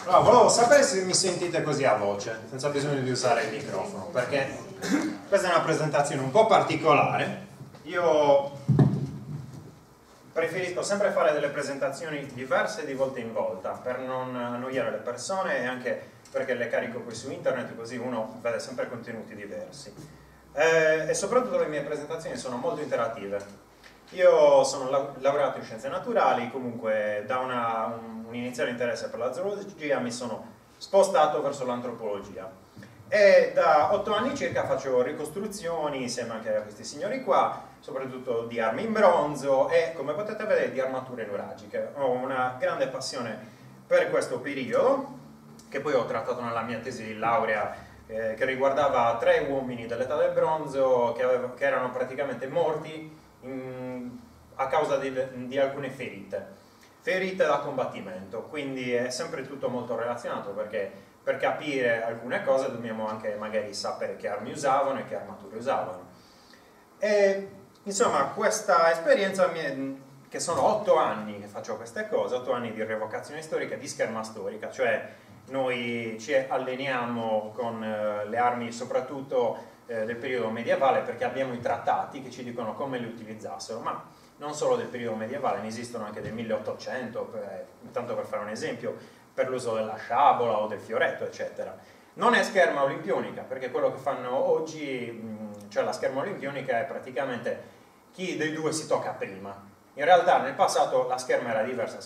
Allora, volevo sapere se mi sentite così a voce, senza bisogno di usare il microfono, perché questa è una presentazione un po' particolare. Io preferisco sempre fare delle presentazioni diverse di volta in volta, per non annoiare le persone e anche perché le carico poi su internet, così uno vede sempre contenuti diversi. E soprattutto le mie presentazioni sono molto interattive. Io sono laureato in scienze naturali, comunque da un iniziale interesse per la zoologia mi sono spostato verso l'antropologia e da 8 anni circa faccio ricostruzioni insieme anche a questi signori qua, soprattutto di armi in bronzo e, come potete vedere, di armature nuragiche. Ho una grande passione per questo periodo, che poi ho trattato nella mia tesi di laurea, che riguardava 3 uomini dell'età del bronzo che erano praticamente morti a causa di alcune ferite da combattimento. Quindi è sempre tutto molto relazionato, perché per capire alcune cose dobbiamo anche magari sapere che armi usavano e che armature usavano. E insomma, questa esperienza che sono 8 anni che faccio queste cose, 8 anni di rievocazione storica, di scherma storica, cioè noi ci alleniamo con le armi soprattutto del periodo medievale, perché abbiamo i trattati che ci dicono come le utilizzassero, ma non solo del periodo medievale, ne esistono anche del 1800, tanto per fare un esempio, per l'uso della sciabola o del fioretto, eccetera. Non è scherma olimpionica, perché quello che fanno oggi, cioè la scherma olimpionica, è praticamente chi dei due si tocca prima. In realtà nel passato la scherma era diversa.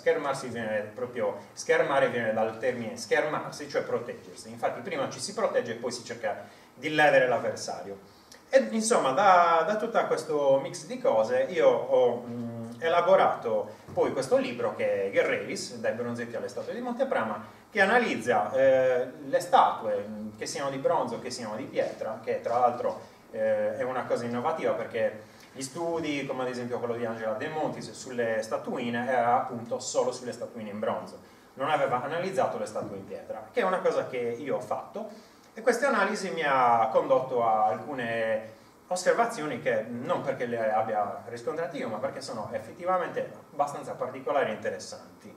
Schermare viene dal termine schermarsi, cioè proteggersi. Infatti prima ci si protegge e poi si cerca di ledere l'avversario. E insomma, da tutto questo mix di cose io ho elaborato poi questo libro, che è Guerreris, dai bronzetti alle statue di Monteprama, che analizza le statue, che siano di bronzo, che siano di pietra, che tra l'altro è una cosa innovativa, perché gli studi, come ad esempio quello di Angela De Montis sulle statuine, era appunto solo sulle statuine in bronzo, non aveva analizzato le statue in pietra, che è una cosa che io ho fatto, e questa analisi mi ha condotto a alcune osservazioni che non perché le abbia riscontrate io, ma perché sono effettivamente abbastanza particolari e interessanti.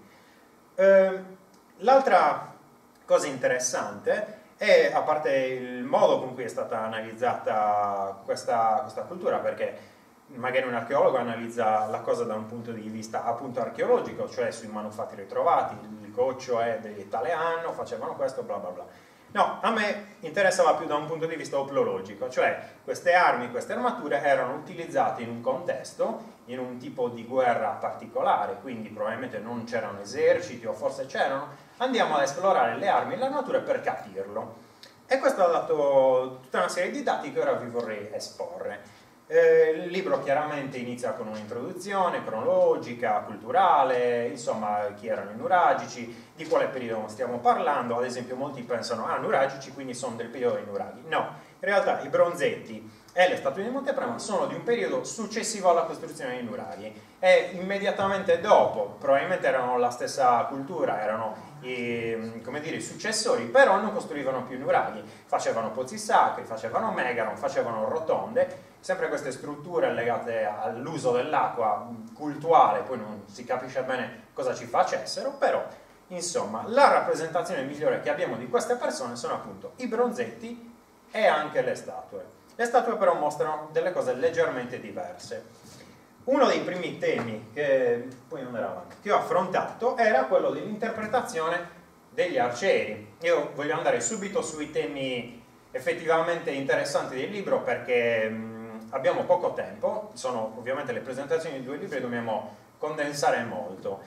L'altra cosa interessante è, a parte il modo con cui è stata analizzata questa cultura, perché magari un archeologo analizza la cosa da un punto di vista appunto archeologico, cioè sui manufatti ritrovati, il coccio è di tale anno, facevano questo, bla bla bla. No, a me interessava più da un punto di vista oplogico, cioè queste armi, queste armature erano utilizzate in un contesto, in un tipo di guerra particolare, quindi probabilmente non c'erano eserciti o forse c'erano. Andiamo ad esplorare le armi e le armature per capirlo. E questo ha dato tutta una serie di dati che ora vi vorrei esporre. Il libro chiaramente inizia con un'introduzione cronologica, culturale, insomma chi erano i nuragici, di quale periodo stiamo parlando. Ad esempio molti pensano, nuragici, quindi sono del periodo dei nuraghi. No, in realtà i bronzetti e le statue di Monteprama sono di un periodo successivo alla costruzione dei nuraghi, e immediatamente dopo, probabilmente erano la stessa cultura, erano come dire, i successori, però non costruivano più nuraghi, facevano pozzi sacri, facevano megaron, facevano rotonde, sempre queste strutture legate all'uso dell'acqua cultuale, poi non si capisce bene cosa ci facessero, però insomma la rappresentazione migliore che abbiamo di queste persone sono appunto i bronzetti e anche le statue. Le statue però mostrano delle cose leggermente diverse. Uno dei primi temi che poi non era che ho affrontato era quello dell'interpretazione degli arcieri. Io voglio andare subito sui temi effettivamente interessanti del libro, perché abbiamo poco tempo, sono ovviamente le presentazioni di 2 libri, dobbiamo condensare molto.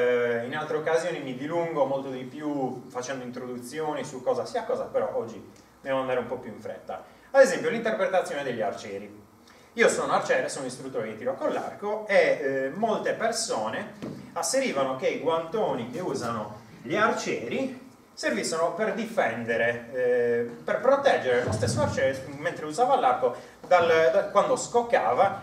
In altre occasioni mi dilungo molto di più facendo introduzioni su cosa sia cosa, però oggi devo andare un po' più in fretta. Ad esempio l'interpretazione degli arcieri. Io sono arciere, sono istruttore di tiro con l'arco, e molte persone asserivano che i guantoni che usano gli arcieri servissero per difendere, per proteggere lo stesso arciere mentre usava l'arco quando scoccava,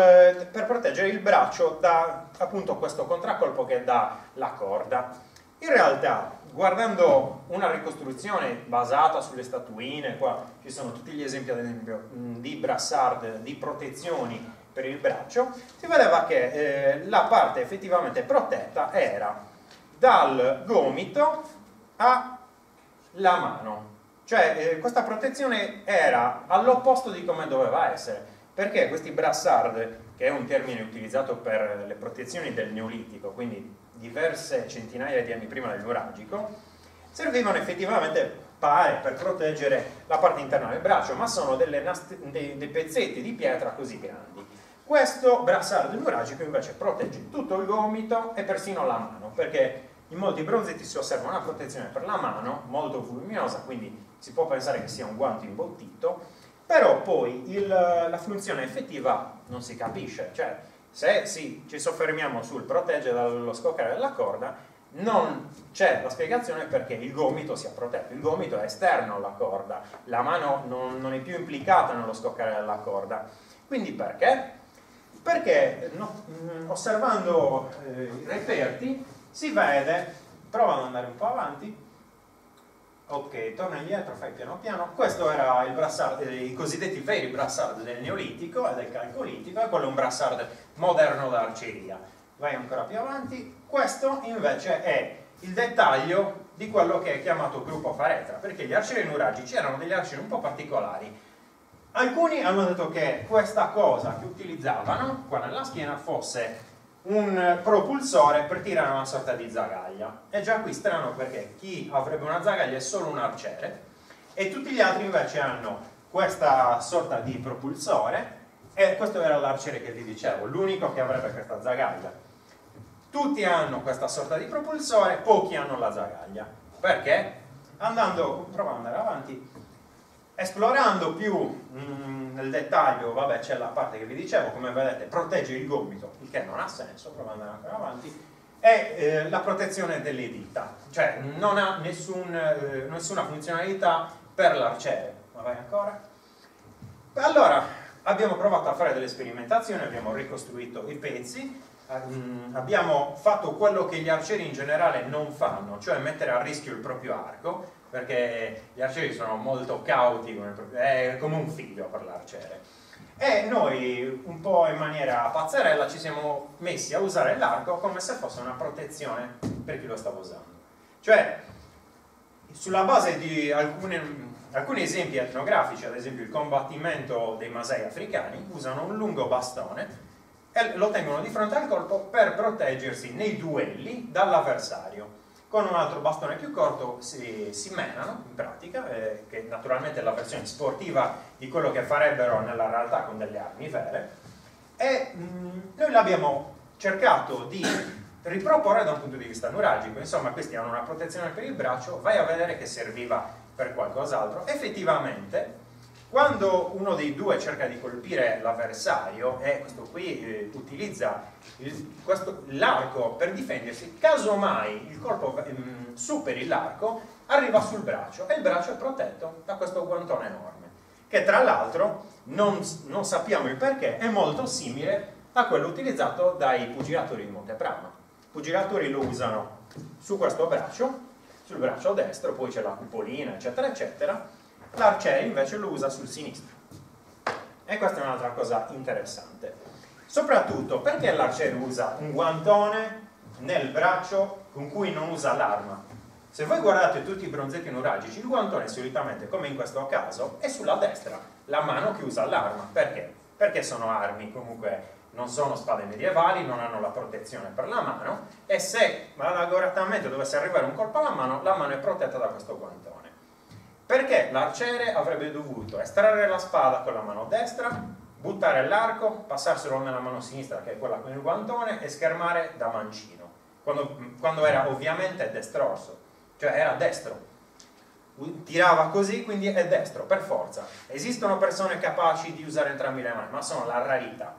per proteggere il braccio da appunto questo contraccolpo che dà la corda. In realtà, guardando una ricostruzione basata sulle statuine, qua ci sono tutti gli esempi ad esempio di brassard, di protezioni per il braccio, si vedeva che la parte effettivamente protetta era dal gomito alla mano. Cioè questa protezione era all'opposto di come doveva essere, perché questi brassard, che è un termine utilizzato per le protezioni del Neolitico, quindi diverse centinaia di anni prima del nuragico, servivano effettivamente, pare, per proteggere la parte interna del braccio, ma sono dei pezzetti di pietra così grandi. Questo brassard nuragico invece protegge tutto il gomito e persino la mano, perché in molti bronzetti si osserva una protezione per la mano molto voluminosa, quindi si può pensare che sia un guanto imbottito, però poi la funzione effettiva non si capisce. Cioè, se ci soffermiamo sul proteggere dallo scoccare della corda, non c'è la spiegazione perché il gomito sia protetto. Il gomito è esterno alla corda, la mano non è più implicata nello scoccare della corda. Quindi perché? Perché osservando i reperti si vede, prova ad andare un po' avanti, ok, torna indietro, fai piano piano. Questo era il brassard, i cosiddetti veri brassard del Neolitico e del Calcolitico, e quello è un brassard moderno d'arceria. Vai ancora più avanti. Questo invece è il dettaglio di quello che è chiamato gruppo Faretra, perché gli arcieri nuragici erano degli arcieri un po' particolari. Alcuni hanno detto che questa cosa che utilizzavano qua nella schiena fosse un propulsore per tirare una sorta di zagaglia. È già qui strano, perché chi avrebbe una zagaglia è solo un arciere, e tutti gli altri invece hanno questa sorta di propulsore, e questo era l'arciere che vi dicevo, l'unico che avrebbe questa zagaglia. Tutti hanno questa sorta di propulsore, pochi hanno la zagaglia. Perché? Prova ad andare avanti, esplorando più nel dettaglio, vabbè, c'è la parte che vi dicevo, come vedete protegge il gomito, il che non ha senso, prova ad andare ancora avanti, e la protezione delle dita, cioè non ha nessuna funzionalità per l'arciere. Ma vai ancora? Allora, abbiamo provato a fare delle sperimentazioni, abbiamo ricostruito i pezzi, abbiamo fatto quello che gli arcieri in generale non fanno, cioè mettere a rischio il proprio arco, perché gli arcieri sono molto cauti, è come un figlio per l'arciere. E noi, un po' in maniera pazzerella, ci siamo messi a usare l'arco come se fosse una protezione per chi lo stava usando. Cioè, sulla base di alcuni esempi etnografici, ad esempio il combattimento dei Masai africani, usano un lungo bastone e lo tengono di fronte al corpo per proteggersi nei duelli dall'avversario. Con un altro bastone più corto si menano, in pratica, che naturalmente è la versione sportiva di quello che farebbero nella realtà con delle armi vere, e noi l'abbiamo cercato di riproporre da un punto di vista nuragico. Insomma, questi hanno una protezione per il braccio, vai a vedere che serviva per qualcos'altro. Effettivamente, quando uno dei due cerca di colpire l'avversario, e questo qui utilizza l'arco per difendersi, casomai il colpo superi l'arco, arriva sul braccio e il braccio è protetto da questo guantone enorme, che tra l'altro non sappiamo il perché, è molto simile a quello utilizzato dai pugilatori di Monteprano. I pugilatori lo usano su questo braccio, sul braccio destro, poi c'è la cupolina, eccetera eccetera. L'arciere invece lo usa sul sinistro, e questa è un'altra cosa interessante, soprattutto perché l'arciere usa un guantone nel braccio con cui non usa l'arma. Se voi guardate tutti i bronzetti nuragici, il guantone solitamente, come in questo caso, è sulla destra, la mano che usa l'arma. Perché? Perché sono armi, comunque non sono spade medievali, non hanno la protezione per la mano, e se malauguratamente dovesse arrivare un colpo alla mano, la mano è protetta da questo guantone. Perché l'arciere avrebbe dovuto estrarre la spada con la mano destra, buttare l'arco, passarselo nella mano sinistra, che è quella con il guantone, e schermare da mancino, quando era ovviamente destrorso, cioè era destro, tirava così, quindi è destro per forza. Esistono persone capaci di usare entrambi le mani, ma sono la rarità.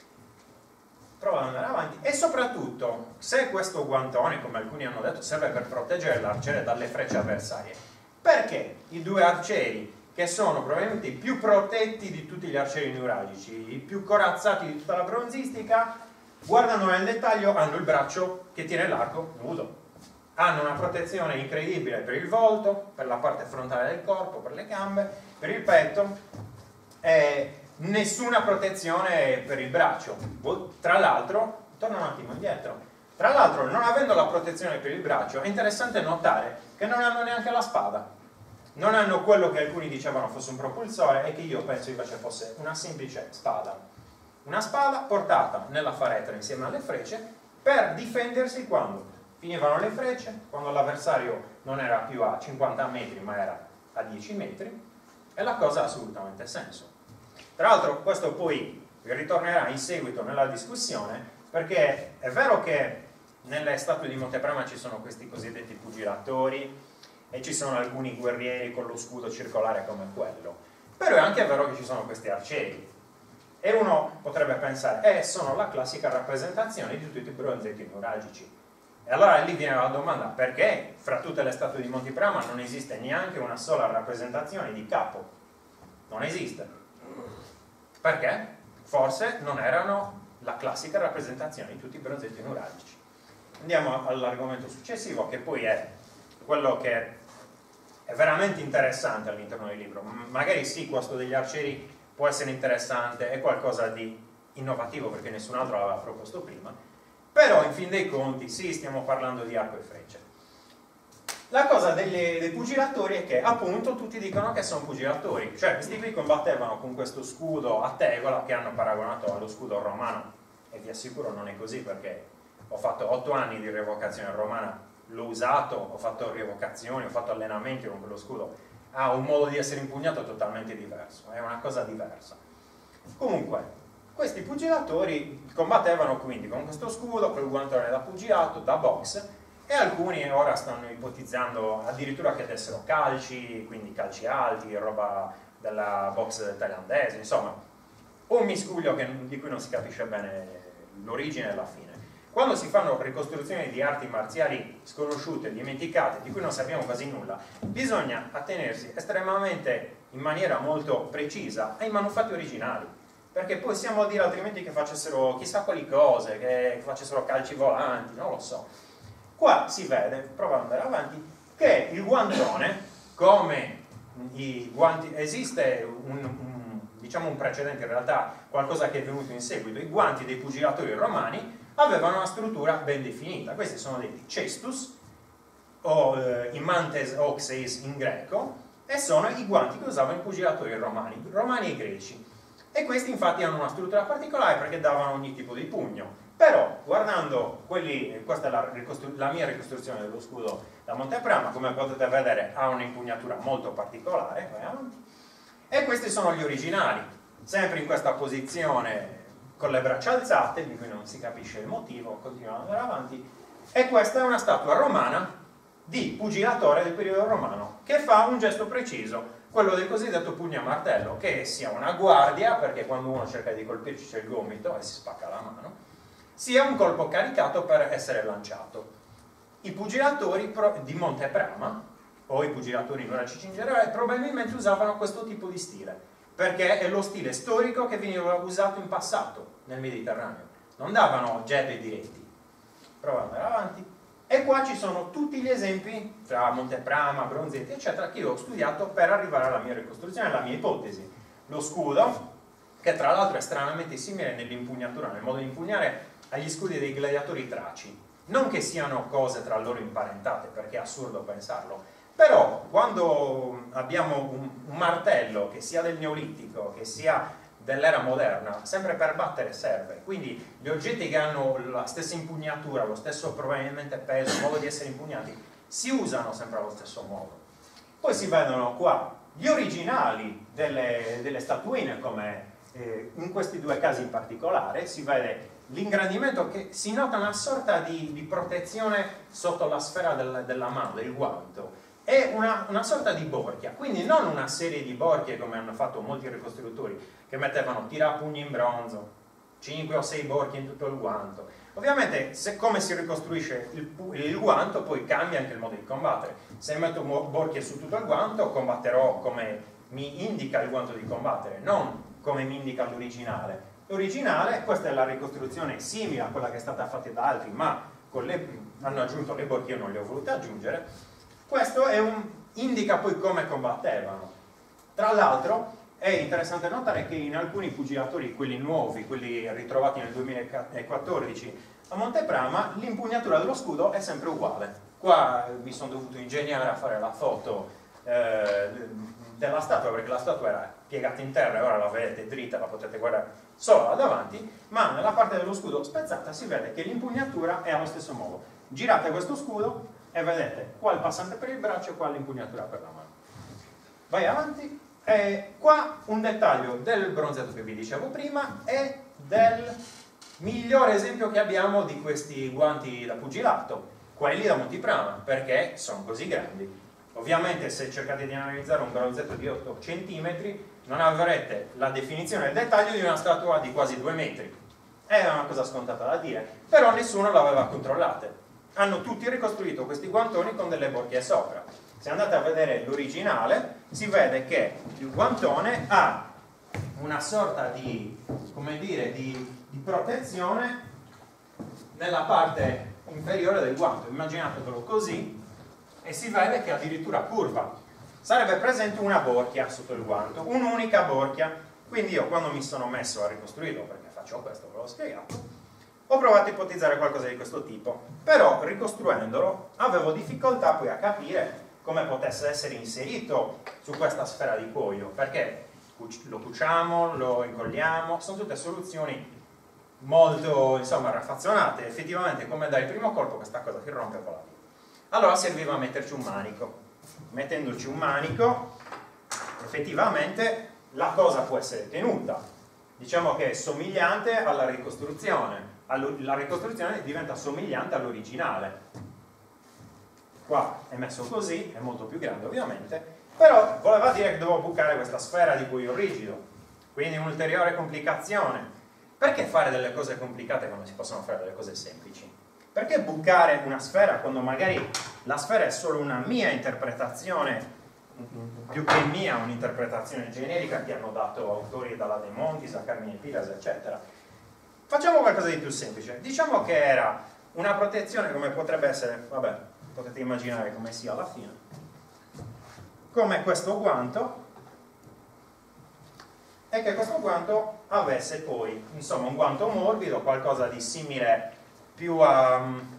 Prova ad andare avanti. E soprattutto, se questo guantone, come alcuni hanno detto, serve per proteggere l'arciere dalle frecce avversarie, perché i due arcieri, che sono probabilmente i più protetti di tutti gli arcieri nuragici, i più corazzati di tutta la bronzistica, guardano nel dettaglio, hanno il braccio che tiene l'arco nudo, hanno una protezione incredibile per il volto, per la parte frontale del corpo, per le gambe, per il petto, e nessuna protezione per il braccio. Tra l'altro, torna un attimo indietro, Tra l'altro, non avendo la protezione per il braccio, è interessante notare che non hanno neanche la spada. Non hanno quello che alcuni dicevano fosse un propulsore e che io penso invece fosse una semplice spada. Una spada portata nella faretra insieme alle frecce per difendersi quando finivano le frecce, quando l'avversario non era più a 50 metri ma era a 10 metri, e la cosa ha assolutamente senso. Tra l'altro questo poi ritornerà in seguito nella discussione, perché è vero che nelle statue di Monteprama ci sono questi cosiddetti pugilatori e ci sono alcuni guerrieri con lo scudo circolare come quello, però è anche vero che ci sono questi arcieri, e uno potrebbe pensare sono la classica rappresentazione di tutti i bronzetti neuralgici. E allora lì viene la domanda: perché fra tutte le statue di Monteprama non esiste neanche una sola rappresentazione di capo? Non esiste. Perché? Forse non erano la classica rappresentazione di tutti i bronzetti neuralgici. Andiamo all'argomento successivo, che poi è quello che è veramente interessante all'interno del libro. Magari sì, questo degli arcieri può essere interessante, è qualcosa di innovativo perché nessun altro l'aveva proposto prima, però in fin dei conti sì, stiamo parlando di arco e frecce. La cosa dei pugilatori è che appunto tutti dicono che sono pugilatori, cioè questi qui combattevano con questo scudo a tegola che hanno paragonato allo scudo romano, e vi assicuro non è così, perché ho fatto 8 anni di rievocazione romana, l'ho usato, ho fatto rievocazioni, ho fatto allenamenti con quello scudo, ha un modo di essere impugnato totalmente diverso, è una cosa diversa. Comunque, questi pugilatori combattevano quindi con questo scudo, col guantone da pugilato, da box, e alcuni ora stanno ipotizzando addirittura che dessero calci, quindi calci alti, roba della box thailandese, insomma, un miscuglio di cui non si capisce bene l'origine e la fine. Quando si fanno ricostruzioni di arti marziali sconosciute, dimenticate, di cui non sappiamo quasi nulla, bisogna attenersi estremamente, in maniera molto precisa, ai manufatti originali, perché poi possiamo dire altrimenti che facessero chissà quali cose, che facessero calci volanti, non lo so. Qua si vede, provo ad andare avanti, che il guantone, come i guanti, esiste diciamo un precedente, in realtà qualcosa che è venuto in seguito. I guanti dei pugilatori romani avevano una struttura ben definita. Questi sono detti cestus o imantes oxeis in greco, e sono i guanti che usavano i pugilatori romani e greci, e questi infatti hanno una struttura particolare perché davano ogni tipo di pugno. Però guardando quelli, questa è la mia ricostruzione dello scudo da Monteprama, come potete vedere ha un'impugnatura molto particolare, vai avanti. E questi sono gli originali, sempre in questa posizione con le braccia alzate, di cui non si capisce il motivo, continuano ad andare avanti. E questa è una statua romana di pugilatore del periodo romano, che fa un gesto preciso, quello del cosiddetto pugno a martello, che sia una guardia, perché quando uno cerca di colpirci c'è il gomito e si spacca la mano, sia un colpo caricato per essere lanciato. I pugilatori di Monteprama, o i pugilatori neuralgici in generale, probabilmente usavano questo tipo di stile, perché è lo stile storico che veniva usato in passato nel Mediterraneo. Non davano jab diretti. Provo ad andare avanti. E qua ci sono tutti gli esempi tra Monteprama, Bronzetti, eccetera, che io ho studiato per arrivare alla mia ricostruzione, alla mia ipotesi. Lo scudo, che tra l'altro è stranamente simile nell'impugnatura, nel modo di impugnare, agli scudi dei gladiatori traci. Non che siano cose tra loro imparentate, perché è assurdo pensarlo, però quando abbiamo un martello che sia del Neolitico, che sia dell'era moderna, sempre per battere serve. Quindi gli oggetti che hanno la stessa impugnatura, lo stesso probabilmente peso, modo di essere impugnati, si usano sempre allo stesso modo. Poi si vedono qua gli originali delle statuine, come in questi due casi in particolare, si vede l'ingrandimento, che si nota una sorta di protezione sotto la sfera della mano, del guanto. È una sorta di borchia, quindi non una serie di borchie come hanno fatto molti ricostruttori che mettevano tirapugni in bronzo, 5 o 6 borchie in tutto il guanto. Ovviamente come si ricostruisce il guanto poi cambia anche il modo di combattere. Se metto borchie su tutto il guanto combatterò come mi indica il guanto di combattere, non come mi indica l'originale. L'originale, questa è la ricostruzione simile a quella che è stata fatta da altri, ma hanno aggiunto le borchie, io non le ho volute aggiungere. Questo indica poi come combattevano. Tra l'altro è interessante notare che in alcuni pugilatori, quelli nuovi, quelli ritrovati nel 2014 A Monteprama l'impugnatura dello scudo è sempre uguale. Qua mi sono dovuto ingegnare a fare la foto della statua, perché la statua era piegata in terra e ora la vedete dritta, la potete guardare solo da davanti, ma nella parte dello scudo spezzata si vede che l'impugnatura è allo stesso modo. Girate questo scudo e vedete qua il passante per il braccio e qua l'impugnatura per la mano. Vai avanti. E qua un dettaglio del bronzato che vi dicevo prima e del migliore esempio che abbiamo di questi guanti da pugilato, quelli da Monteprama, perché sono così grandi. Ovviamente se cercate di analizzare un bronzetto di 8 cm non avrete la definizione e il dettaglio di una statua di quasi 2 metri. È una cosa scontata da dire, però nessuno l'aveva controllate. Hanno tutti ricostruito questi guantoni con delle borchie sopra. Se andate a vedere l'originale si vede che il guantone ha una sorta di, come dire, di protezione nella parte inferiore del guanto. Immaginatevelo così e si vede che addirittura curva. Sarebbe presente una borchia sotto il guanto, un'unica borchia. Quindi io quando mi sono messo a ricostruirlo, perché faccio questo, ve l'ho spiegato, ho provato a ipotizzare qualcosa di questo tipo, però ricostruendolo avevo difficoltà poi a capire come potesse essere inserito su questa sfera di cuoio, perché lo cuciamo, lo incolliamo, sono tutte soluzioni molto, insomma, raffazzonate. Effettivamente come dai primo colpo questa cosa si rompe con la via. Allora serviva metterci un manico. Mettendoci un manico effettivamente la cosa può essere tenuta, diciamo che è somigliante alla ricostruzione. La ricostruzione diventa somigliante all'originale. Qua è messo così, è molto più grande ovviamente, però voleva dire che dovevo bucare questa sfera di cuoio rigido, quindi un'ulteriore complicazione. Perché fare delle cose complicate quando si possono fare delle cose semplici? Perché bucare una sfera quando magari la sfera è solo una mia interpretazione, più che mia, un'interpretazione generica che hanno dato autori dalla De Montis a Carmine Pilas, eccetera. Facciamo qualcosa di più semplice. Diciamo che era una protezione come potrebbe essere, vabbè, potete immaginare come sia alla fine, come questo guanto, e che questo guanto avesse poi, insomma, un guanto morbido, qualcosa di simile più a...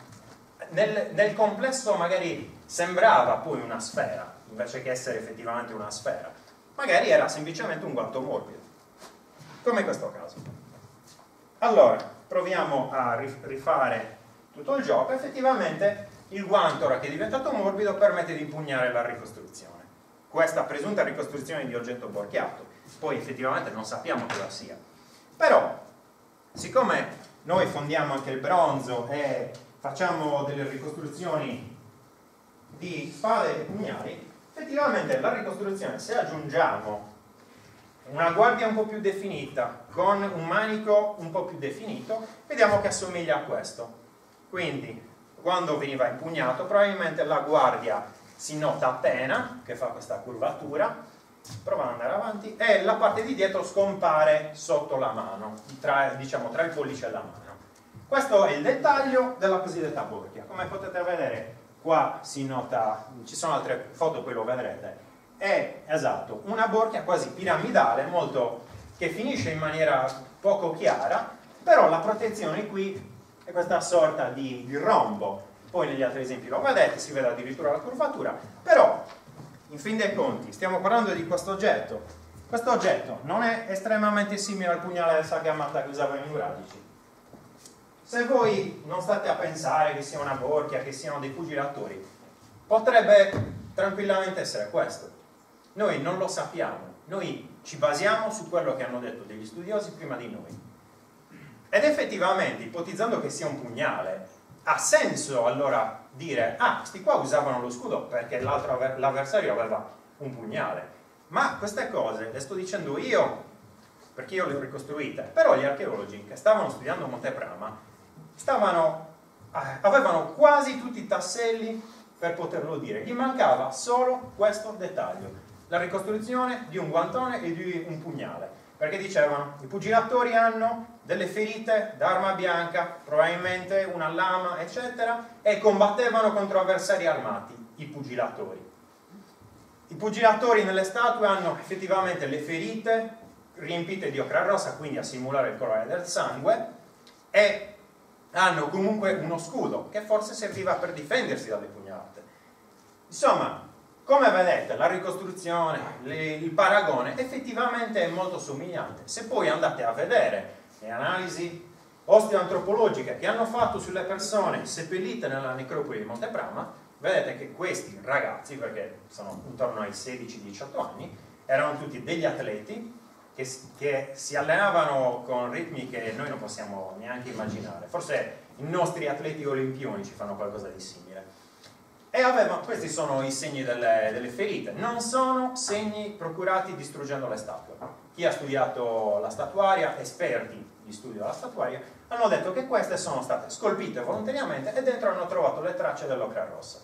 nel complesso magari sembrava poi una sfera, invece che essere effettivamente una sfera. Magari era semplicemente un guanto morbido, come in questo caso. Allora, proviamo a rifare tutto il gioco. Effettivamente il guanto, ora che è diventato morbido, permette di impugnare la ricostruzione. Questa presunta ricostruzione di oggetto borchiato. Poi effettivamente non sappiamo cosa sia. Però, siccome noi fondiamo anche il bronzo e facciamo delle ricostruzioni di spade e pugnali, effettivamente la ricostruzione, se aggiungiamo una guardia un po' più definita con un manico un po' più definito, vediamo che assomiglia a questo. Quindi quando veniva impugnato probabilmente la guardia si nota appena, che fa questa curvatura, prova ad andare avanti, e la parte di dietro scompare sotto la mano, diciamo tra il pollice e la mano. Questo è il dettaglio della cosiddetta borchia. Come potete vedere qua si nota, ci sono altre foto, poi lo vedrete, è esatto, una borchia quasi piramidale, molto, che finisce in maniera poco chiara, però la protezione qui è questa sorta di rombo. Poi negli altri esempi lo vedete, si vede addirittura la curvatura, però in fin dei conti stiamo parlando di questo oggetto. Questo oggetto non è estremamente simile al pugnale del Sagamatha che usavano i nuragici. Se voi non state a pensare che sia una borchia, che siano dei pugilatori, potrebbe tranquillamente essere questo. Noi non lo sappiamo, noi ci basiamo su quello che hanno detto degli studiosi prima di noi. Ed effettivamente, ipotizzando che sia un pugnale, ha senso allora dire, ah, questi qua usavano lo scudo perché l'avversario aveva un pugnale. Ma queste cose le sto dicendo io, perché io le ho ricostruite, però gli archeologi che stavano studiando Monteprama avevano quasi tutti i tasselli per poterlo dire. Gli mancava solo questo dettaglio, la ricostruzione di un guantone e di un pugnale, perché dicevano i pugilatori hanno delle ferite d'arma bianca, probabilmente una lama, eccetera, e combattevano contro avversari armati, i pugilatori. I pugilatori nelle statue hanno effettivamente le ferite riempite di ocra rossa, quindi a simulare il colore del sangue, e hanno comunque uno scudo che forse serviva per difendersi dalle pugnalate. Insomma, come vedete, la ricostruzione, il paragone effettivamente è molto somigliante. Se poi andate a vedere le analisi osteoantropologiche che hanno fatto sulle persone seppellite nella necropoli di Monteprama, vedete che questi ragazzi, perché sono intorno ai 16-18 anni, erano tutti degli atleti che si allenavano con ritmi che noi non possiamo neanche immaginare. Forse i nostri atleti olimpionici fanno qualcosa di simile. E questi sono i segni delle ferite, non sono segni procurati distruggendo le statue. Chi ha studiato la statuaria, esperti di studio della statuaria, hanno detto che queste sono state scolpite volontariamente e dentro hanno trovato le tracce dell'ocra rossa.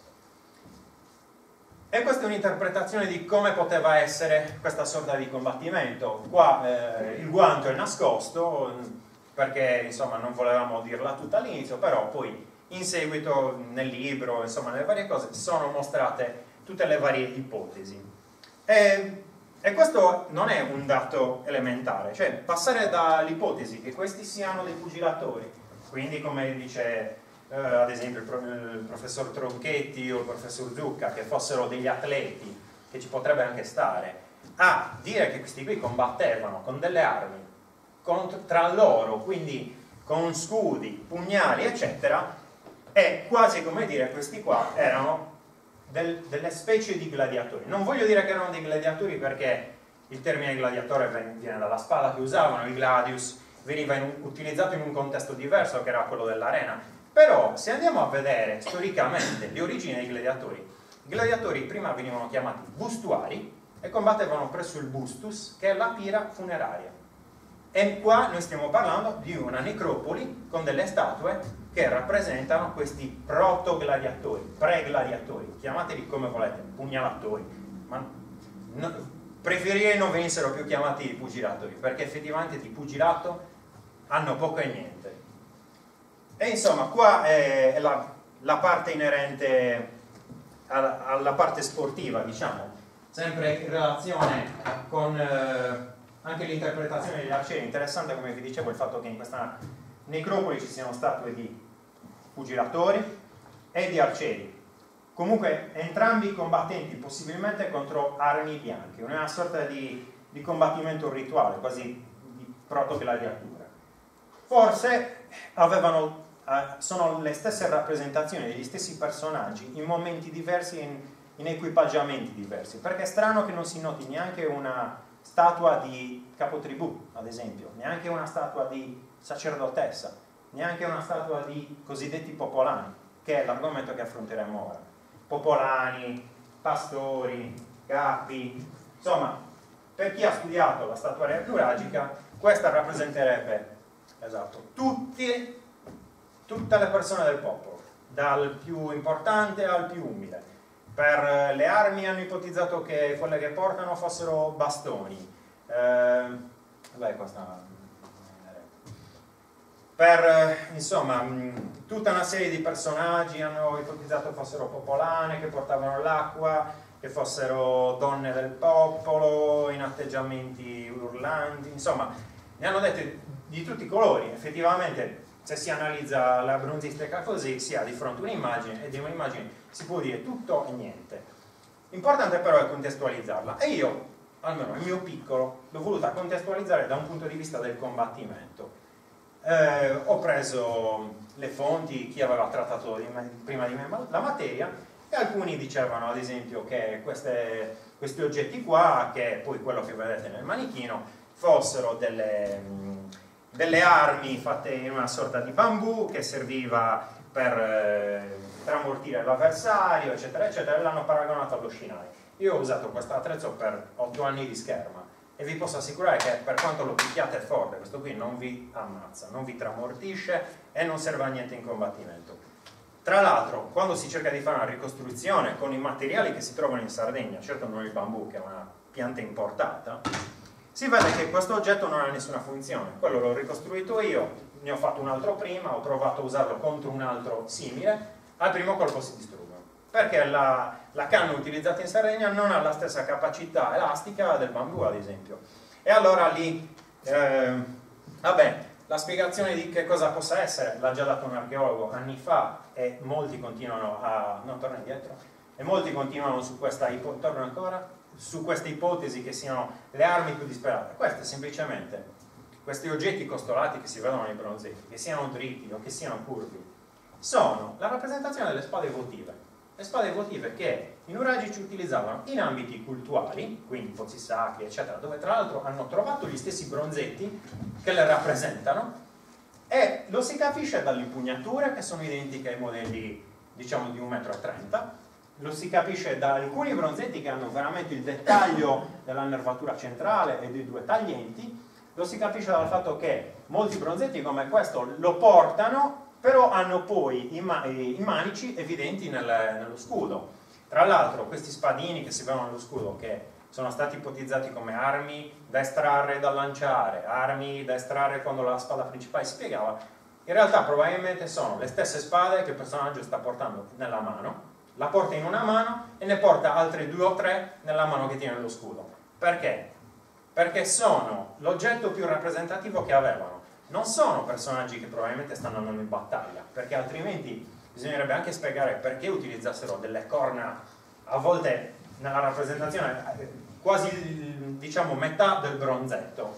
E questa è un'interpretazione di come poteva essere questa sorta di combattimento. Qua il guanto è nascosto, perché insomma non volevamo dirla tutta all'inizio, però poi in seguito nel libro, insomma nelle varie cose, sono mostrate tutte le varie ipotesi. E questo non è un dato elementare, cioè passare dall'ipotesi che questi siano dei pugilatori, quindi come dice ad esempio il professor Tronchetti o il professor Zucca, che fossero degli atleti, che ci potrebbe anche stare, a dire che questi qui combattevano con delle armi tra loro, quindi con scudi, pugnali, eccetera, è quasi come dire questi qua erano delle specie di gladiatori. Non voglio dire che erano dei gladiatori, perché il termine gladiatore viene dalla spada che usavano, il gladius veniva utilizzato in un contesto diverso, che era quello dell'arena. Però se andiamo a vedere storicamente le origini dei gladiatori, i gladiatori prima venivano chiamati bustuari e combattevano presso il bustus, che è la pira funeraria. E qua noi stiamo parlando di una necropoli con delle statue che rappresentano questi proto-gladiatori, pre-gladiatori, chiamateli come volete, pugnalatori, ma preferirei non venissero più chiamati pugilatori, perché effettivamente di pugilato hanno poco e niente. E insomma, qua è la parte inerente alla parte sportiva, diciamo, sempre in relazione con anche l'interpretazione degli arcieri. Interessante, come vi dicevo, il fatto che in questa necropoli ci siano statue di pugilatori e di arcieri, comunque entrambi combattenti possibilmente contro armi bianche, una sorta di combattimento rituale, quasi di proto-gladiatura. Forse sono le stesse rappresentazioni degli stessi personaggi in momenti diversi, in equipaggiamenti diversi, perché è strano che non si noti neanche una statua di capotribù, ad esempio, neanche una statua di sacerdotessa, neanche una statua di cosiddetti popolani, che è l'argomento che affronteremo ora. Popolani, pastori, capi, insomma, per chi ha studiato la statuaria nuragica, questa rappresenterebbe, esatto, tutte le persone del popolo, dal più importante al più umile. Per le armi hanno ipotizzato che quelle che portano fossero bastoni. Per insomma tutta una serie di personaggi hanno ipotizzato fossero popolane, che portavano l'acqua, che fossero donne del popolo in atteggiamenti urlanti, insomma ne hanno dette di tutti i colori. Effettivamente, se si analizza la bronzistica così, si ha di fronte un'immagine, e di un'immagine si può dire tutto e niente. L'importante però è contestualizzarla, e io, almeno il mio piccolo, l'ho voluta contestualizzare da un punto di vista del combattimento. Ho preso le fonti, chi aveva trattato prima di me la materia, e alcuni dicevano ad esempio che questi oggetti qua, che è poi quello che vedete nel manichino, fossero delle armi fatte in una sorta di bambù che serviva per ammortire l'avversario, eccetera eccetera, e l'hanno paragonato allo scinai. Io ho usato questo attrezzo per 8 anni di scherma e vi posso assicurare che per quanto lo picchiate forte, questo qui non vi ammazza, non vi tramortisce e non serve a niente in combattimento. Tra l'altro, quando si cerca di fare una ricostruzione con i materiali che si trovano in Sardegna, certo non il bambù, che è una pianta importata, si vede che questo oggetto non ha nessuna funzione. Quello l'ho ricostruito io, ne ho fatto un altro prima, ho provato a usarlo contro un altro simile, al primo colpo si distruggono, perché la canna utilizzata in Sardegna non ha la stessa capacità elastica del bambù, ad esempio. E allora lì, vabbè, la spiegazione di che cosa possa essere l'ha già dato un archeologo anni fa e molti continuano a... no, torna indietro. E molti continuano su questa torna ancora? Su questa ipotesi che siano le armi più disperate. Questo è semplicemente questi oggetti costolati che si vedono nei bronzetti, che siano dritti o che siano curvi, sono la rappresentazione delle spade votive. Le spade votive che i nuragici utilizzavano in ambiti cultuali, quindi pozzi sacri, eccetera, dove tra l'altro hanno trovato gli stessi bronzetti che le rappresentano, e lo si capisce dalle impugnature che sono identiche ai modelli, diciamo, di 1,30 m, lo si capisce da alcuni bronzetti che hanno veramente il dettaglio della nervatura centrale e dei due taglienti, lo si capisce dal fatto che molti bronzetti come questo lo portano, però hanno poi i manici evidenti nello scudo. Tra l'altro questi spadini che si vedono nello scudo, che sono stati ipotizzati come armi da estrarre e da lanciare, armi da estrarre quando la spada principale si piegava, in realtà probabilmente sono le stesse spade che il personaggio sta portando nella mano, la porta in una mano e ne porta altre 2 o 3 nella mano che tiene lo scudo. Perché? Perché sono l'oggetto più rappresentativo che avevano. Non sono personaggi che probabilmente stanno andando in battaglia, perché altrimenti bisognerebbe anche spiegare perché utilizzassero delle corna, a volte nella rappresentazione quasi, diciamo, metà del bronzetto,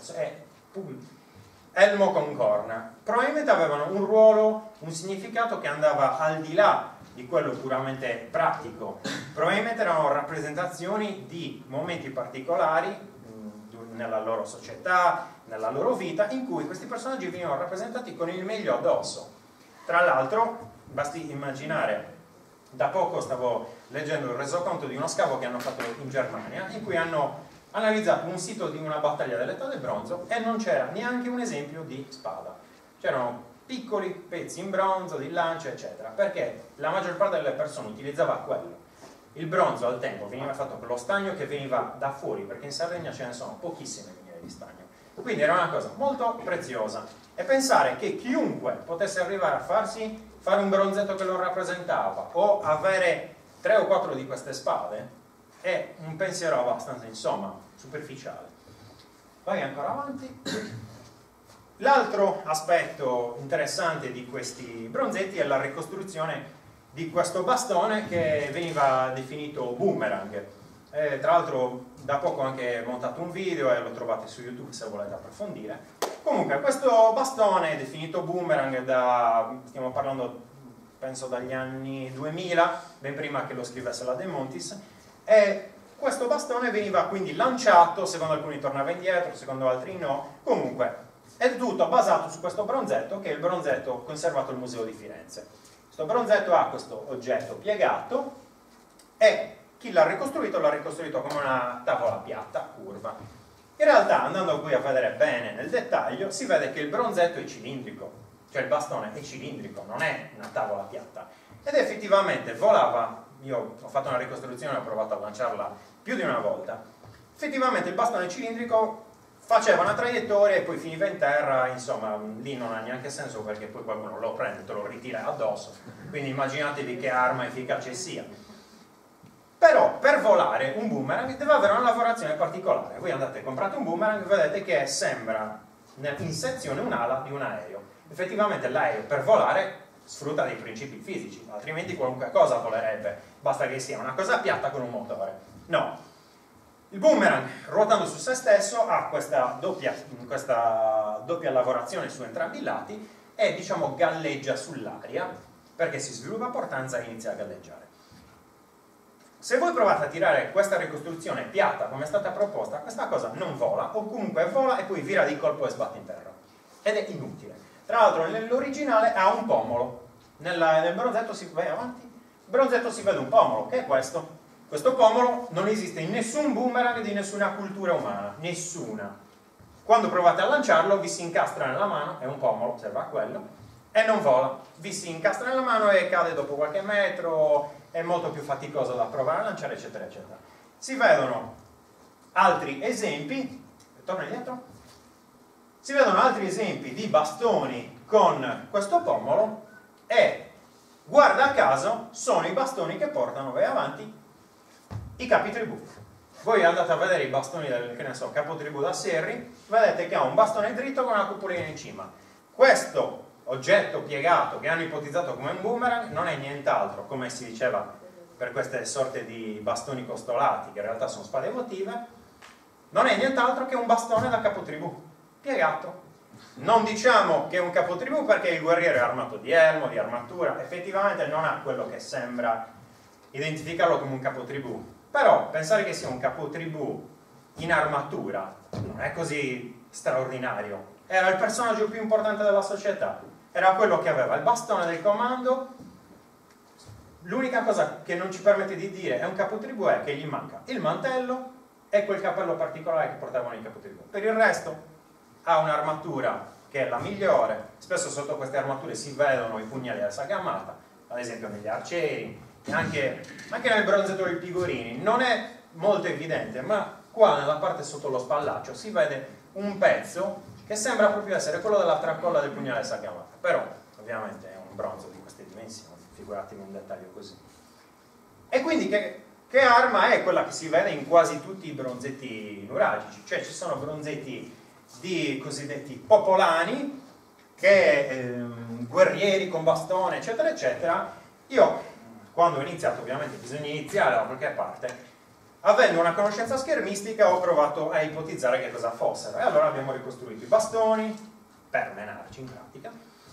elmo con corna. Probabilmente avevano un ruolo, un significato che andava al di là di quello puramente pratico. Probabilmente erano rappresentazioni di momenti particolari nella loro società, nella loro vita, in cui questi personaggi venivano rappresentati con il meglio addosso. Tra l'altro, basti immaginare, da poco stavo leggendo il resoconto di uno scavo che hanno fatto in Germania, in cui hanno analizzato un sito di una battaglia dell'età del bronzo e non c'era neanche un esempio di spada. C'erano piccoli pezzi in bronzo, di lance, eccetera, perché la maggior parte delle persone utilizzava quello. Il bronzo al tempo veniva fatto con lo stagno che veniva da fuori, perché in Sardegna ce ne sono pochissime miniere di stagno. Quindi era una cosa molto preziosa. E pensare che chiunque potesse arrivare a fare un bronzetto che lo rappresentava o avere 3 o 4 di queste spade è un pensiero abbastanza, insomma, superficiale. Vai ancora avanti. L'altro aspetto interessante di questi bronzetti è la ricostruzione di questo bastone che veniva definito boomerang. Tra l'altro da poco ho anche montato un video e lo trovate su YouTube se volete approfondire. Comunque questo bastone è definito boomerang stiamo parlando penso dagli anni 2000, ben prima che lo scrivesse la De Montis, e questo bastone veniva quindi lanciato, secondo alcuni tornava indietro, secondo altri no, comunque è tutto basato su questo bronzetto, che è il bronzetto conservato al Museo di Firenze. Questo bronzetto ha questo oggetto piegato e chi l'ha ricostruito come una tavola piatta, curva. In realtà, andando qui a vedere bene nel dettaglio, si vede che il bronzetto è cilindrico, cioè il bastone è cilindrico, non è una tavola piatta. Ed effettivamente volava, io ho fatto una ricostruzione e ho provato a lanciarla più di una volta, effettivamente il bastone cilindrico faceva una traiettoria e poi finiva in terra, insomma, lì non ha neanche senso perché poi qualcuno lo prende e te lo ritira addosso, quindi immaginatevi che arma efficace sia. Però per volare un boomerang deve avere una lavorazione particolare. Voi andate e comprate un boomerang, vedete che sembra in sezione un'ala di un aereo. Effettivamente l'aereo per volare sfrutta dei principi fisici, altrimenti qualunque cosa volerebbe, basta che sia una cosa piatta con un motore. No. Il boomerang, ruotando su se stesso, ha questa doppia lavorazione su entrambi i lati e, diciamo, galleggia sull'aria, perché si sviluppa portanza e inizia a galleggiare. Se voi provate a tirare questa ricostruzione piatta come è stata proposta, questa cosa non vola, o comunque vola e poi vira di colpo e sbatte in terra. Ed è inutile. Tra l'altro nell'originale ha un pomolo. Nel bronzetto vai avanti. Il bronzetto si vede un pomolo, che è questo. Questo pomolo non esiste in nessun boomerang di nessuna cultura umana, nessuna. Quando provate a lanciarlo vi si incastra nella mano, è un pomolo, serve a quello, e non vola. Vi si incastra nella mano e cade dopo qualche metro, è molto più faticoso da provare a lanciare, eccetera, eccetera. Si vedono altri esempi, torna indietro, si vedono altri esempi di bastoni con questo pomolo e, guarda caso, sono i bastoni che portano, vai avanti, i capi tribù. Voi andate a vedere i bastoni del, che ne so, capo tribù da Serri, vedete che ha un bastone dritto con una cupolina in cima. questo oggetto piegato che hanno ipotizzato come un boomerang non è nient'altro, come si diceva per queste sorte di bastoni costolati, che in realtà sono spade votive, non è nient'altro che un bastone da capotribù, piegato. Non diciamo che è un capotribù perché il guerriero è armato di elmo, di armatura, effettivamente non ha quello che sembra identificarlo come un capotribù, però pensare che sia un capotribù in armatura non è così straordinario. Era il personaggio più importante della società, era quello che aveva il bastone del comando. L'unica cosa che non ci permette di dire è un capotribù è che gli manca il mantello e quel cappello particolare che portavano i capotribù. Per il resto ha un'armatura che è la migliore. Spesso sotto queste armature si vedono i pugnali della Sagamata, ad esempio negli arcieri, anche nel bronzetto dei Pigorini. Non è molto evidente, ma qua nella parte sotto lo spallaccio si vede un pezzo che sembra proprio essere quello della tracolla del pugnale della Sagamata, però ovviamente è un bronzo di queste dimensioni, figuratevi un dettaglio così. E quindi che arma è quella che si vede in quasi tutti i bronzetti nuragici? Cioè ci sono bronzetti di cosiddetti popolani, che guerrieri con bastone, eccetera, eccetera. Io, quando ho iniziato, ovviamente bisogna iniziare da qualche parte, avendo una conoscenza schermistica ho provato a ipotizzare che cosa fossero, e allora abbiamo ricostruito i bastoni, per menarci in pratica,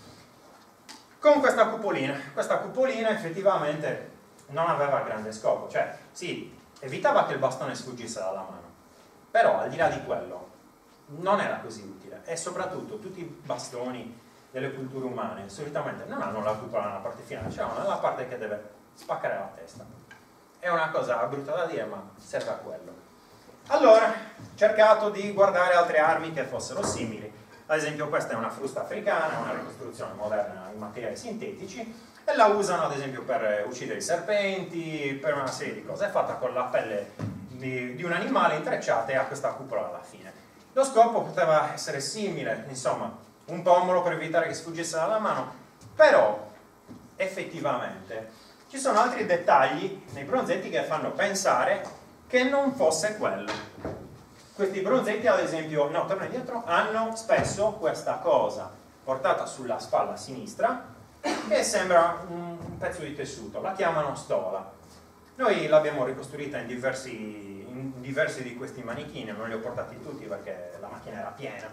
con questa cupolina. Questa cupolina effettivamente non aveva grande scopo, cioè sì, evitava che il bastone sfuggisse dalla mano, però al di là di quello non era così utile. E soprattutto tutti i bastoni delle culture umane solitamente non hanno la cupola nella parte finale, cioè hanno nella parte che deve spaccare la testa. È una cosa brutta da dire, ma serve a quello. Allora, ho cercato di guardare altre armi che fossero simili. Ad esempio questa è una frusta africana, una ricostruzione moderna in materiali sintetici, e la usano ad esempio per uccidere i serpenti, per una serie di cose. È fatta con la pelle di un animale intrecciata e ha questa cupola alla fine. Lo scopo poteva essere simile, insomma, un pommolo per evitare che sfuggisse dalla mano, però effettivamente ci sono altri dettagli nei bronzetti che fanno pensare che non fosse quello. Questi bronzetti, ad esempio, no, torna indietro, hanno spesso questa cosa portata sulla spalla sinistra che sembra un pezzo di tessuto, la chiamano stola. Noi l'abbiamo ricostruita in diversi di questi manichini, non li ho portati tutti perché la macchina era piena,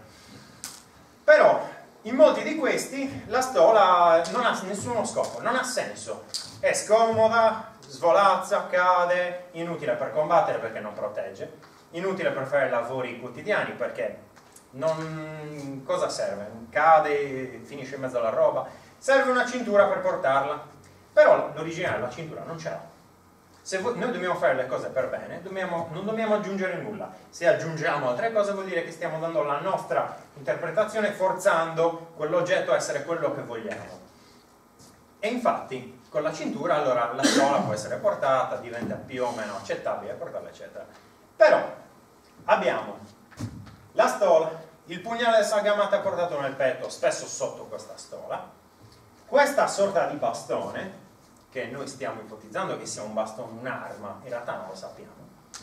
però in molti di questi la stola non ha nessuno scopo, non ha senso, è scomoda, svolazza, cade, inutile per combattere perché non protegge, inutile per fare lavori quotidiani perché non... cosa serve? Cade, finisce in mezzo alla roba. Serve una cintura per portarla, però l'originale la cintura non ce l'ha. Se noi dobbiamo fare le cose per bene, non dobbiamo aggiungere nulla. Se aggiungiamo altre cose vuol dire che stiamo dando la nostra interpretazione, forzando quell'oggetto a essere quello che vogliamo. E infatti con la cintura allora la stola può essere portata, diventa più o meno accettabile portarla, eccetera. Però abbiamo la stola, il pugnale del Sagamata portato nel petto, spesso sotto questa stola, questa sorta di bastone che noi stiamo ipotizzando che sia un bastone, un'arma, in realtà non lo sappiamo,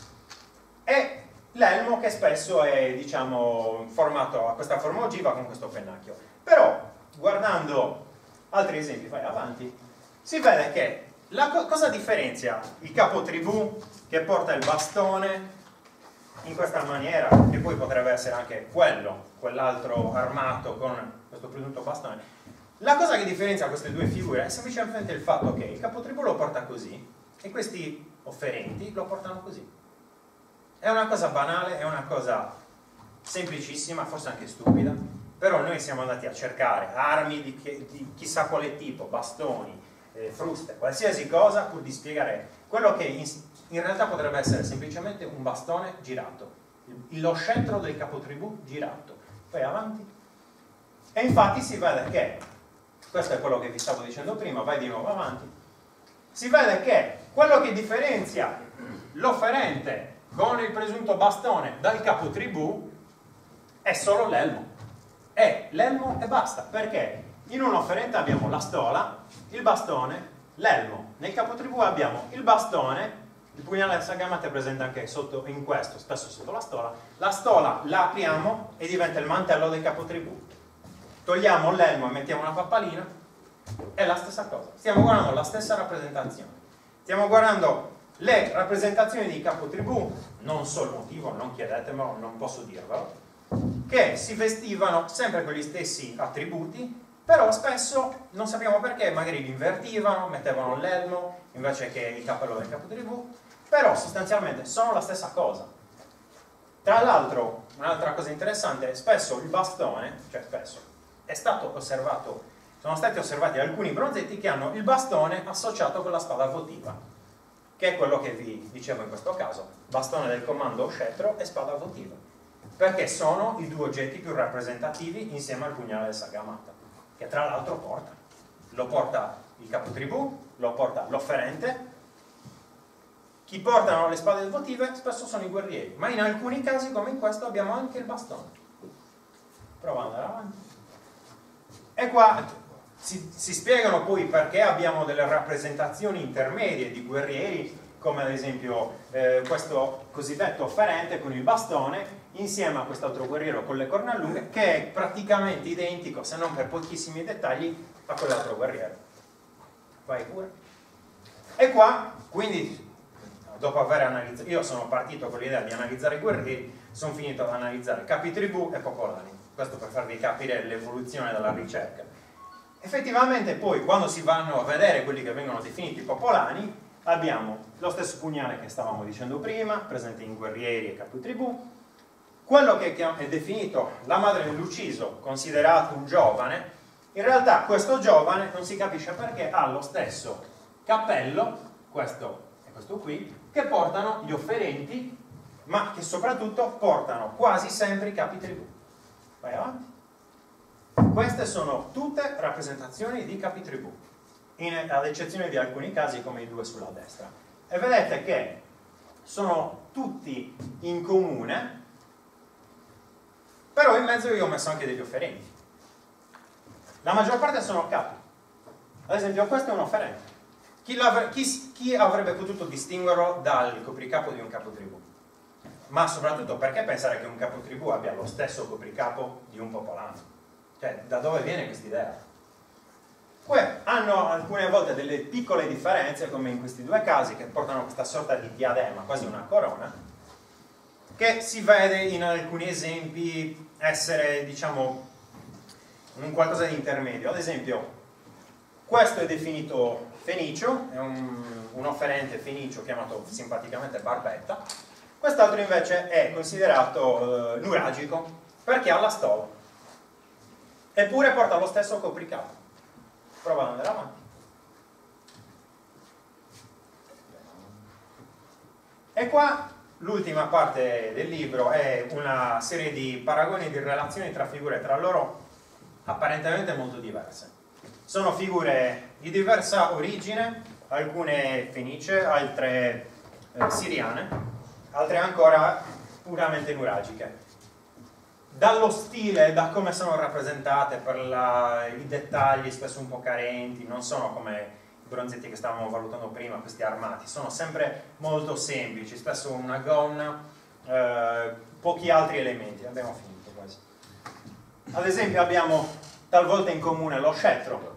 e l'elmo che spesso è, diciamo, formato a questa forma ogiva con questo pennacchio. Però guardando altri esempi, vai avanti, si vede che cosa differenzia il capotribù che porta il bastone in questa maniera, che poi potrebbe essere anche quell'altro armato con questo presunto bastone. La cosa che differenzia queste due figure è semplicemente il fatto che il capotribù lo porta così e questi offerenti lo portano così. È una cosa banale, è una cosa semplicissima, forse anche stupida, però noi siamo andati a cercare armi di chissà quale tipo, bastoni, fruste, qualsiasi cosa, pur di spiegare quello che in realtà potrebbe essere semplicemente un bastone girato, lo scettro del capotribù girato. Poi avanti. E infatti si vede che questo è quello che vi stavo dicendo prima, vai di nuovo avanti, si vede che quello che differenzia l'offerente con il presunto bastone dal capotribù è solo l'elmo. È l'elmo e basta, perché in un offerente abbiamo la stola, il bastone, l'elmo. Nel capotribù abbiamo il bastone, il pugnale del Sagamata è presente anche sotto, in questo, spesso sotto la stola la apriamo e diventa il mantello del capotribù. togliamo l'elmo e mettiamo una pappalina, è la stessa cosa. Stiamo guardando la stessa rappresentazione. Stiamo guardando le rappresentazioni di capotribù, non so il motivo, non chiedetemelo, non posso dirvelo, che si vestivano sempre con gli stessi attributi, però spesso, non sappiamo perché, magari li invertivano, mettevano l'elmo invece che il cappello del capotribù, però sostanzialmente sono la stessa cosa. Tra l'altro, un'altra cosa interessante, spesso il bastone, cioè spesso, è stato osservato, sono stati osservati alcuni bronzetti che hanno il bastone associato con la spada votiva, che è quello che vi dicevo in questo caso, bastone del comando o scettro e spada votiva, perché sono i due oggetti più rappresentativi insieme al pugnale del Sagamata, che tra l'altro lo porta il capotribù, lo porta l'offerente. Chi portano le spade votive spesso sono i guerrieri, ma in alcuni casi, come in questo, abbiamo anche il bastone. Prova ad andare avanti. E qua si spiegano poi perché abbiamo delle rappresentazioni intermedie di guerrieri, come ad esempio questo cosiddetto offerente con il bastone, insieme a quest'altro guerriero con le corna lunghe, che è praticamente identico, se non per pochissimi dettagli, a quell'altro guerriero. Vai pure. E qua, quindi, dopo aver analizzato, io sono partito con l'idea di analizzare i guerrieri, sono finito ad analizzare capitribù e popolani. Questo per farvi capire l'evoluzione della ricerca. Effettivamente poi, quando si vanno a vedere quelli che vengono definiti popolani, abbiamo lo stesso pugnale che stavamo dicendo prima, presente in guerrieri e capitribù, quello che è definito la madre dell'ucciso, considerato un giovane. In realtà questo giovane non si capisce perché ha lo stesso cappello, questo e questo qui, che portano gli offerenti, ma che soprattutto portano quasi sempre i capitribù. Vai avanti. Queste sono tutte rappresentazioni di capitribù, ad eccezione di alcuni casi come i due sulla destra. E vedete che sono tutti in comune, però in mezzo io ho messo anche degli offerenti. La maggior parte sono capi. Ad esempio questo è un offerente. Chi avrebbe potuto distinguerlo dal copricapo di un capotribù? Ma soprattutto, perché pensare che un capotribù abbia lo stesso copricapo di un popolano? Cioè, da dove viene quest'idea? Hanno alcune volte delle piccole differenze, come in questi due casi, che portano questa sorta di diadema, quasi una corona, che si vede in alcuni esempi essere, diciamo, un qualcosa di intermedio. Ad esempio, questo è definito fenicio, è un offerente fenicio chiamato simpaticamente Barbetta. Quest'altro invece è considerato nuragico perché ha la stola, eppure porta lo stesso copricapo. Prova ad andare avanti. E qua l'ultima parte del libro è una serie di paragoni e di relazioni tra figure tra loro apparentemente molto diverse. Sono figure di diversa origine, alcune fenicie, altre siriane, altre ancora puramente nuragiche. Dallo stile, da come sono rappresentate, per i dettagli spesso un po' carenti, non sono come i bronzetti che stavamo valutando prima, questi armati, sono sempre molto semplici, spesso una gonna, pochi altri elementi. Abbiamo finito quasi. Ad esempio abbiamo talvolta in comune lo scettro.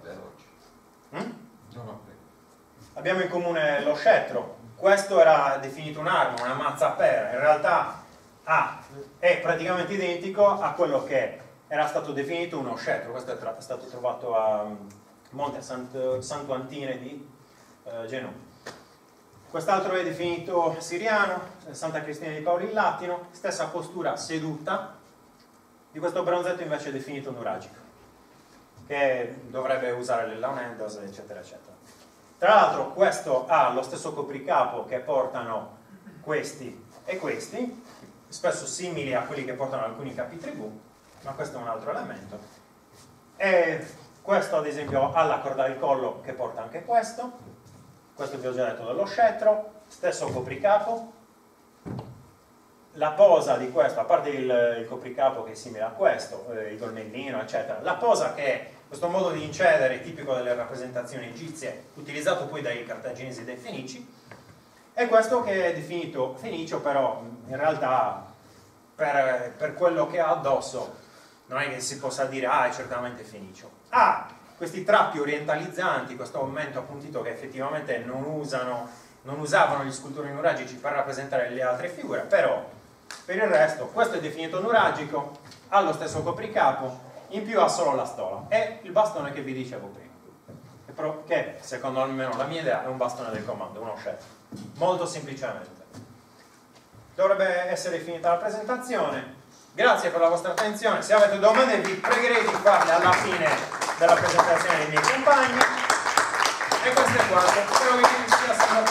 Abbiamo in comune lo scettro. Questo era definito un'arma, una mazza a pera. In realtà è praticamente identico a quello che era stato definito uno scettro. Questo è stato trovato a Monte Santo Antine di Genova. Quest'altro è definito siriano, Santa Cristina di Paolo il Latino, stessa postura seduta. Di questo bronzetto invece è definito nuragico, che dovrebbe usare le launendas, eccetera, eccetera. Tra l'altro questo ha lo stesso copricapo che portano questi e questi, spesso simili a quelli che portano alcuni capitribù, ma questo è un altro elemento. E questo ad esempio ha la corda al collo che porta anche questo vi ho già detto dello scettro, stesso copricapo. La posa di questo, a parte il copricapo che è simile a questo, il gonnellino, eccetera, la posa che è questo modo di incedere tipico delle rappresentazioni egizie, utilizzato poi dai cartaginesi e dai fenici, e questo che è definito fenicio, però in realtà per quello che ha addosso non è che si possa dire ah, è certamente fenicio. Ha questi tratti orientalizzanti, questo aumento appuntito che effettivamente non usavano gli scultori nuragici per rappresentare le altre figure, però per il resto questo è definito nuragico, ha lo stesso copricapo, in più ha solo la stola e il bastone che vi dicevo prima, che secondo almeno la mia idea è un bastone del comando, uno chef, molto semplicemente. Dovrebbe essere finita la presentazione. Grazie per la vostra attenzione. Se avete domande vi pregherei di farle alla fine della presentazione dei miei compagni. E questo è quanto. Spero che vi sia stato